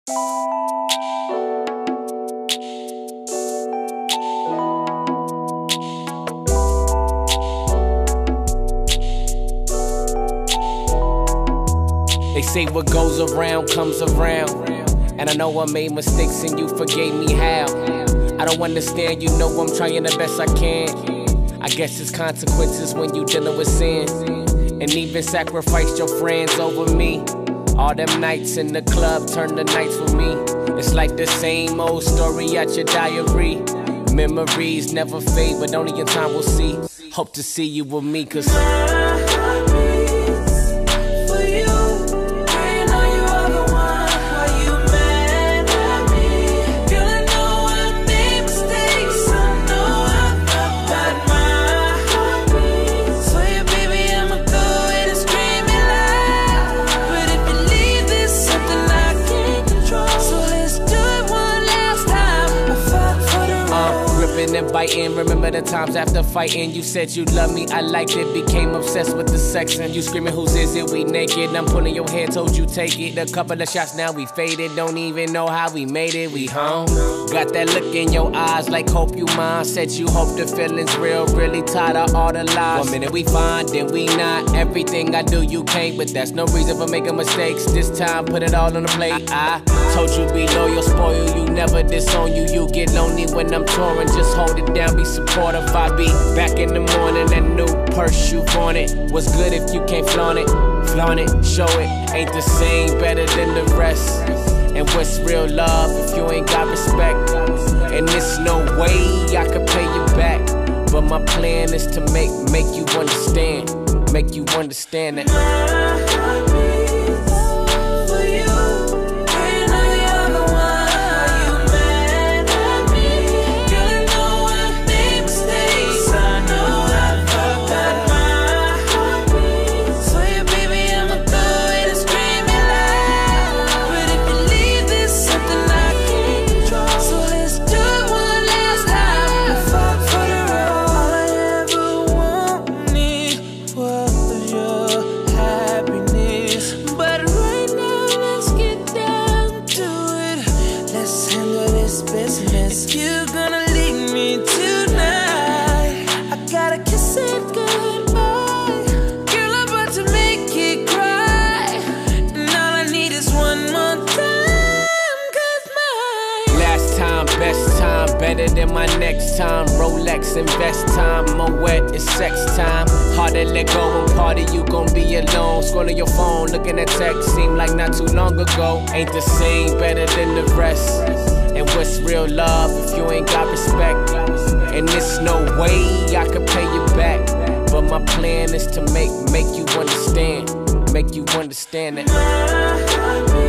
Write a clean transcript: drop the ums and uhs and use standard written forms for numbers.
They say what goes around comes around, and I know I made mistakes and you forgave me. How? I don't understand, you know I'm trying the best I can. I guess it's consequences when you dealing with sin, and even sacrificed your friends over me. All them nights in the club turn to nights for me. It's like the same old story at your diary. Memories never fade, but only in time we'll see. Hope to see you with me, cause and biting. Remember the times after fighting, you said you love me, I liked it, became obsessed with the sex, and you screaming, whose is it, we naked, I'm pulling your hair, told you take it, a couple of shots, now we faded, don't even know how we made it, we home. Got that look in your eyes, like hope you mine, said you hope the feelings real, really tired of all the lies. One minute we fine, then we not, everything I do you can't, but that's no reason for making mistakes, this time put it all on the plate. I told you be loyal, spoil you, never disown you, you get lonely when I'm touring, just hold it down, be supportive. I be back in the morning, that new purse you wanted. What's good if you can't flaunt it? Flaunt it, show it. Ain't the same, better than the rest. And what's real love if you ain't got respect? And there's no way I could pay you back, but my plan is to make you understand, make you understand that. If you're gonna leave me tonight, I gotta kiss it goodbye. Girl, I'm about to make it cry, and all I need is one more time, cause my last time, best time, better than my next time. Rolex, invest time, more wet, it's sex time. Hard to let go and party, you gon' be alone. Scrolling your phone, looking at text, seem like not too long ago. Ain't the same, better than the rest. And what's real love if you ain't got respect? And there's no way I could pay you back, but my plan is to make you understand, make you understand that.